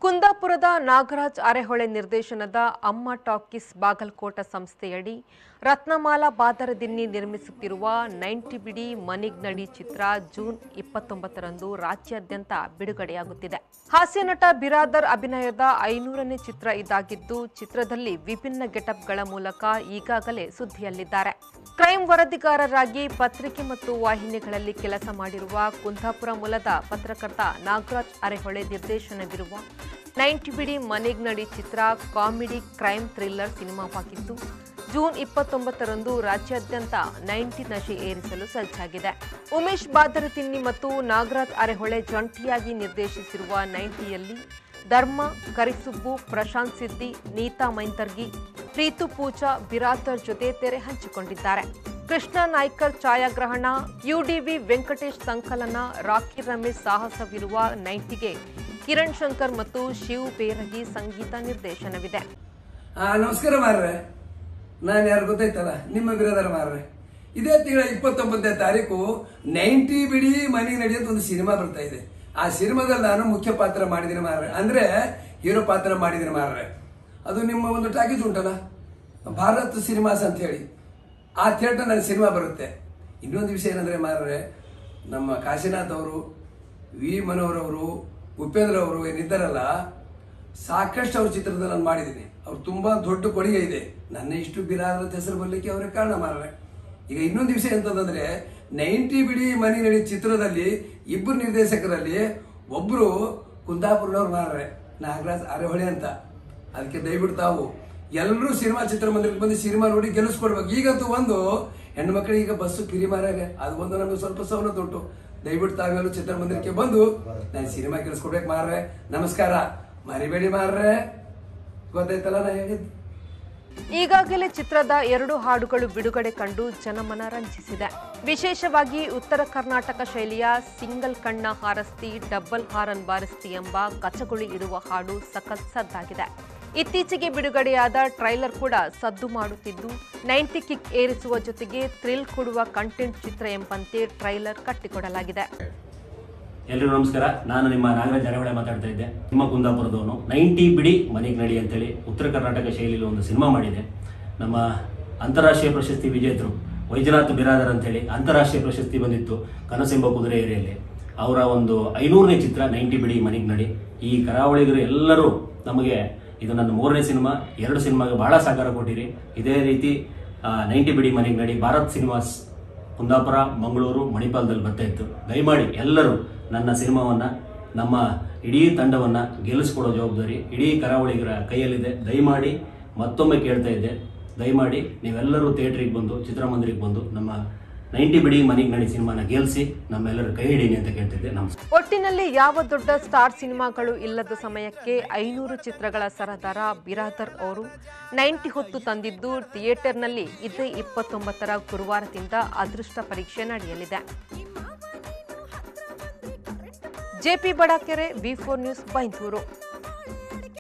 ಕುಂದಾಪುರದ ನಾಗರಾಜ್ ಅರೆಹೊಳೆ ನಿರ್ದೇಶನದ ಅಮ್ಮ ಟಾಕೀಸ್ ಬಾಗಲಕೋಟ ಸಂಸ್ಥೆಯಡಿ ರತ್ನಮಾಲಾ ಬಾದರದಿನ್ನಿ ನಿರ್ಮಿಸುತ್ತಿರುವ 90 ಬಿಡಿ ಮನಿಗ್ನಡಿ ಚಿತ್ರ ಜೂನ್ 29ರಂದು ರಾಜ್ಯಾದ್ಯಂತ ಬಿಡುಗಡೆಯಾಗುತ್ತಿದೆ. ಹಾಸ್ಯ ನಟ ಬಿರಾದರ್ ಅಭಿನಯದ 500ನೇ ಚಿತ್ರ ಇದಾಗಿದ್ದು, ಚಿತ್ರದಲ್ಲಿ ವಿಭಿನ್ನ ಗೆಟಪ್ಗಳ ಮೂಲಕ ಈಗಾಗಲೇ ಸುದ್ದಿಯಲ್ಲಿದ್ದಾರೆ. ಕ್ರೈಮ್ ವರದಿಗಾರರಾಗಿ ಪತ್ರಿಕೆ ಮತ್ತು ವಾಹಿನಿಗಳಲ್ಲಿ ಕೆಲಸ ಮಾಡಿರುವ ಕುಂದಾಪುರ ಮೂಲದ ಪತ್ರಕರ್ತ ನಾಗರಾಜ್ ಅರೆಹೊಳೆ ನಿರ್ದೇಶನವಿರುವ 90 ಬಿಡಿ ಮನಿಗ್ನಡಿ ಚಿತ್ರ ಕಾಮಿಡಿ ಕ್ರೈಮ್ ಥ್ರಿಲ್ಲರ್ ಸಿನಿಮಾವಾಗಿದ್ದು, ಜೂನ್ 29ರಂದು ರಾಜ್ಯಾದ್ಯಂತ 90 ನಶೆ ಏರಿಸಲು ಸಜ್ಜಾಗಿದೆ. ಉಮೇಶ್ ಬಾದರತಿನ್ನಿ ಮತ್ತು ನಾಗರಾಜ್ ಅರೆಹೊಳೆ ಜಂಟಿಯಾಗಿ ನಿರ್ದೇಶಿಸಿರುವ 90ಯಲ್ಲಿ ಧರ್ಮ, ಕರಿಸುಬ್ಬು, ಪ್ರಶಾಂತ್ ಸಿದ್ದಿ, ನೀತಾ ಮೈಂತರ್ಗಿ, ಪ್ರೀತು ಪೂಜಾ, ಬಿರಾದರ್ ಜೊತೆ ತೆರೆ ಹಂಚಿಕೊಂಡಿದ್ದಾರೆ. ಕೃಷ್ಣ ನಾಯ್ಕರ್ ಛಾಯಾಗ್ರಹಣ, ಯುಡಿವಿ ವೆಂಕಟೇಶ್ ಸಂಕಲನ, ರಾಕಿ ರಮೇಶ್ ಸಾಹಸವಿರುವ 90ಗೆ ಕಿರಣ್ ಶಂಕರ್ ಮತ್ತು ಶಿವ್ ಬೇರಗಿ ಸಂಗೀತ ನಿರ್ದೇಶನವಿದೆ. ನಮಸ್ಕಾರ ಮಾರ್ರೆ, ನಾನು ಯಾರು ಗೊತ್ತಾಯ್ತಲ್ಲ, ನಿಮ್ಮ ಬಿರಾದರ್ ಮಾರ್ರೆ. ಇದೇ ತಿಂಗಳ 29ನೇ ತಾರೀಕು 90 ಬಿಡಿ ಮನಿ ನಡಿ ಅಂತ ಒಂದು ಸಿನಿಮಾ ಬರ್ತಾ ಇದೆ. ಆ ಸಿನಿಮಾದಲ್ಲಿ ನಾನು ಮುಖ್ಯ ಪಾತ್ರ ಮಾಡಿದ್ದೀನಿ ಮಾರ್ರೆ, ಅಂದ್ರೆ ಹೀರೋ ಪಾತ್ರ ಮಾಡಿದ್ದೀನಿ ಮಾರ್ರೆ. ಅದು ನಿಮ್ಮ ಒಂದು ಟಾಕೀಸ್ ಉಂಟಲ್ಲ, ಭಾರತ್ ಸಿನಿಮಾಸ್ ಅಂತ ಹೇಳಿ, ಆ ಥಿಯೇಟರ್ ನನ್ನ ಸಿನಿಮಾ ಬರುತ್ತೆ. ಇನ್ನೊಂದು ವಿಷಯ ಏನಂದ್ರೆ ಮಾರ್ರೆ, ನಮ್ಮ ಕಾಶಿನಾಥ್ ಅವರು, ವಿ ಮನೋಹರ್ ಅವರು, ಉಪೇಂದ್ರ ಅವರು ಏನಿದ್ದಾರಲ್ಲ, ಸಾಕಷ್ಟು ಅವ್ರ ಚಿತ್ರದಲ್ಲಿ ನಾನು ಮಾಡಿದ್ದೀನಿ. ಅವ್ರು ತುಂಬಾ ದೊಡ್ಡ ಕೊಡುಗೆ ಇದೆ. ನನ್ನ ಇಷ್ಟು ಬಿರಾದರ್ ಹೆಸರು ಬರ್ಲಿಕ್ಕೆ ಅವರೇ ಕಾರಣ ಮಾರ್ರೆ. ಈಗ ಇನ್ನೊಂದು ವಿಷಯ ಅಂತಂದ್ರೆ, 90 ಬಿಡಿ ಮನಿ ನಡಿ ಚಿತ್ರದಲ್ಲಿ ಇಬ್ಬರು ನಿರ್ದೇಶಕರಲ್ಲಿ ಒಬ್ರು ಕುಂದಾಪುರದವ್ರು ಮಾರ್ರೆ, ನಾಗರಾಜ್ ಅರೆಹೊಳೆ ಅಂತ. ಅದಕ್ಕೆ ದಯವಿಟ್ಟು ತಾವು ಎಲ್ಲರೂ ಸಿನಿಮಾ ಚಿತ್ರಮಂದಿರಕ್ಕೆ ಬಂದು ಸಿನಿಮಾ ನೋಡಿ ಗೆಲ್ಲಿಸ್ಕೊಡ್ಬೇಕು. ಈಗಂತೂ ಒಂದು ಹೆಣ್ಣು ಮಕ್ಕಳಿಗೆ ಈಗ ಬಸ್ಸು ಕಿರಿ ಮಾರಾಗೆ, ಅದು ಒಂದು ನಮಗೆ ಸ್ವಲ್ಪ ಸವಲತ್ತು ಉಂಟು. ದಯವಿಟ್ಟು ತಾವೆಲ್ಲರೂ ಚಿತ್ರಮಂದಿರಕ್ಕೆ ಬಂದು ನಾನು ಸಿನಿಮಾ ಗೆಲ್ಲಿಸ್ಕೊಡ್ಬೇಕು ಮಾರ್ರೆ. ನಮಸ್ಕಾರ, ಮರಿಬೇಡಿ ಮಾರ್ರೆ. ಗೊತ್ತಾಯ್ತಲ್ಲ ನಾ ಹೇಳಿದ್ದು. ಈಗಾಗಲೇ ಚಿತ್ರದ 2 ಹಾಡುಗಳು ಬಿಡುಗಡೆ ಕಂಡು ಜನಮನ ರಂಜಿಸಿದೆ. ವಿಶೇಷವಾಗಿ ಉತ್ತರ ಕರ್ನಾಟಕ ಶೈಲಿಯ ಸಿಂಗಲ್ ಕಣ್ಣ ಹಾರಸ್ತಿ, ಡಬಲ್ ಹಾರನ್ ಬಾರಿಸ್ತಿ ಎಂಬ ಕಚಗುಳಿ ಇಡುವ ಹಾಡು ಸಖತ್ ಸದ್ದಾಗಿದೆ. ಇತ್ತೀಚೆಗೆ ಬಿಡುಗಡೆಯಾದ ಟ್ರೈಲರ್ ಕೂಡ ಸದ್ದು ಮಾಡುತ್ತಿದ್ದು, 90 ಕಿಕ್ ಏರಿಸುವ ಜೊತೆಗೆ ಥ್ರಿಲ್ ಕೊಡುವ ಕಂಟೆಂಟ್ ಚಿತ್ರ ಎಂಬಂತೆ ಟ್ರೈಲರ್ ಕಟ್ಟಿಕೊಡಲಾಗಿದೆ. ಎಲ್ಲರಿಗೂ ನಮಸ್ಕಾರ, ನಾನು ನಿಮ್ಮ ನಾಗರಾಜ್ ಅರೆಹೊಳೆ ಮಾತಾಡ್ತಾ ಇದ್ದೆ. ನಿಮ್ಮ ಕುಂದಾಪುರದವನು 90 ಬಿಡಿ ಮನಿಗ್ನಡಿ ಅಂತೇಳಿ ಉತ್ತರ ಕರ್ನಾಟಕ ಶೈಲಿಯಲ್ಲಿ ಒಂದು ಸಿನಿಮಾ ಮಾಡಿದೆ. ನಮ್ಮ ಅಂತಾರಾಷ್ಟ್ರೀಯ ಪ್ರಶಸ್ತಿ ವಿಜೇತರು ವೈಜನಾಥ್ ಬಿರಾದರ್ ಅಂತೇಳಿ ಅಂತಾರಾಷ್ಟ್ರೀಯ ಪ್ರಶಸ್ತಿ ಬಂದಿತ್ತು ಕನಸೆಂಬ ಕುದುರೆ ಏರಿಯಲ್ಲಿ. ಅವರ ಒಂದು 500ನೇ ಚಿತ್ರ 90 ಬಿಡಿ ಮನಿಗ್ನಡಿ. ಈ ಕರಾವಳಿಗರು ಎಲ್ಲರೂ ನಮಗೆ, ಇದು ನನ್ನ 3ನೇ ಸಿನಿಮಾ, 2 ಸಿನಿಮಾಗೆ ಬಹಳ ಸಹಕಾರ ಕೊಟ್ಟಿರಿ. ಇದೇ ರೀತಿ 90 ಬಿಡಿ ಮನಿಗ್ನಡಿ ಭಾರತ್ ಸಿನಿಮಾಸ್ ಕುಂದಾಪುರ, ಮಂಗಳೂರು, ಮಣಿಪಾಲದಲ್ಲಿ ಬರ್ತಾ ಇತ್ತು. ದಯಮಾಡಿ ಎಲ್ಲರೂ ನನ್ನ ಸಿನಿಮಾವನ್ನ, ನಮ್ಮ ಇಡೀ ತಂಡವನ್ನ ಗೆಲ್ಲಿಸ್ಕೊಡೋ ಜವಾಬ್ದಾರಿ ಇಡೀ ಕರಾವಳಿಗರ ಕೈಯಲ್ಲಿದೆ. ದಯಮಾಡಿ ಮತ್ತೊಮ್ಮೆ ಕೇಳ್ತಾ ಇದ್ದೆ, ದಯಮಾಡಿ ನೀವೆಲ್ಲರೂ ಥಿಯೇಟ್ರಿಗೆ ಬಂದು, ಚಿತ್ರಮಂದಿರಕ್ಕೆ ಬಂದು ನಮ್ಮ 90 ಬಿಡಿ ಮನಿಗ್ನಡಿ ಸಿನಿಮಾನ ಗೆಲ್ಲಿಸಿ ನಮ್ಮೆಲ್ಲರ ಕೈ ಹಿಡೀನಿ ಅಂತ ಕೇಳ್ತಿದ್ದೆ. ನಮಸ್ಕಾರ. ಒಟ್ಟಿನಲ್ಲಿ ಯಾವ ದೊಡ್ಡ ಸ್ಟಾರ್ ಸಿನಿಮಾಗಳು ಇಲ್ಲದ ಸಮಯಕ್ಕೆ 500 ಚಿತ್ರಗಳ ಸರದಾರ ಬಿರಾದರ್ ಅವರು 90 ಹೊತ್ತು ತಂದಿದ್ದು, ಥಿಯೇಟರ್ನಲ್ಲಿ ಇದೇ 29ರ ಗುರುವಾರದಿಂದ ಅದೃಷ್ಟ ಪರೀಕ್ಷೆ ನಡೆಯಲಿದೆ. ಜೆಪಿ ಬಡಾಕೆರೆ, ವಿ4 ನ್ಯೂಸ್, ಬೈಂದೂರು.